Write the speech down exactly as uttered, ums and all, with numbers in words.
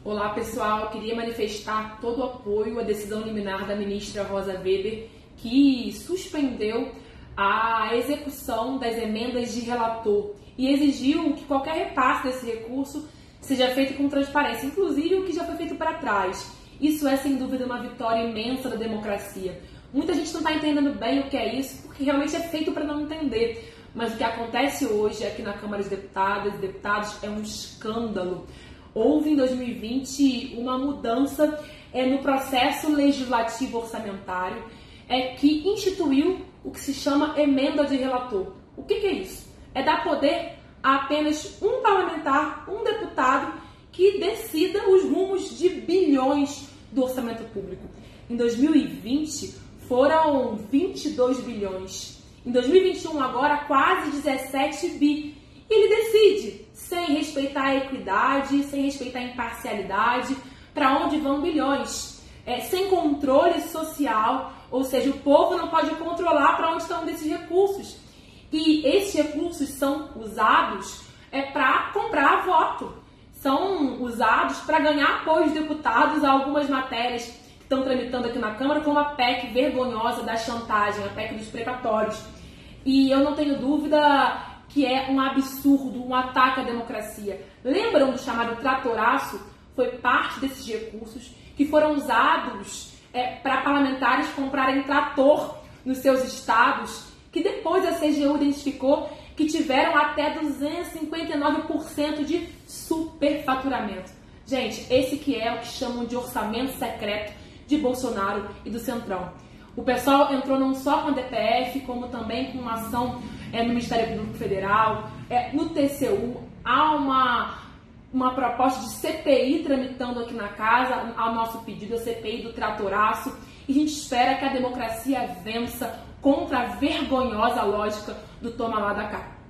Olá pessoal, eu queria manifestar todo o apoio à decisão liminar da ministra Rosa Weber, que suspendeu a execução das emendas de relator e exigiu que qualquer repasse desse recurso seja feito com transparência, inclusive o que já foi feito para trás. Isso é sem dúvida uma vitória imensa da democracia. Muita gente não está entendendo bem o que é isso, porque realmente é feito para não entender. Mas o que acontece hoje aqui na Câmara de Deputadas e Deputados é um escândalo. Houve em dois mil e vinte uma mudança é, no processo legislativo orçamentário é, que instituiu o que se chama emenda de relator. O que, que é isso? É dar poder a apenas um parlamentar, um deputado, que decida os rumos de bilhões do orçamento público. Em dois mil e vinte foram vinte e dois bilhões. Em dois mil e vinte e um, agora, quase dezessete bi. E ele decide, sem respeitar a equidade, sem respeitar a imparcialidade, para onde vão bilhões. É, sem controle social, ou seja, o povo não pode controlar para onde estão desses recursos. E esses recursos são usados é, para comprar voto. São usados para ganhar apoio dos deputados a algumas matérias que estão tramitando aqui na Câmara, como a P E C vergonhosa da chantagem, a P E C dos precatórios. E eu não tenho dúvida que é um absurdo, um ataque à democracia. Lembram do chamado tratoraço? Foi parte desses recursos que foram usados é, para parlamentares comprarem trator nos seus estados, que depois a C G U identificou que tiveram até duzentos e cinquenta e nove por cento de superfaturamento. Gente, esse que é o que chamam de orçamento secreto de Bolsonaro e do Centrão. O pessoal entrou não só com a D P F, como também com uma ação é, no Ministério Público Federal, é, no T C U. Há uma, uma proposta de C P I tramitando aqui na casa, ao nosso pedido, a C P I do tratoraço. E a gente espera que a democracia vença contra a vergonhosa lógica do toma lá da cá.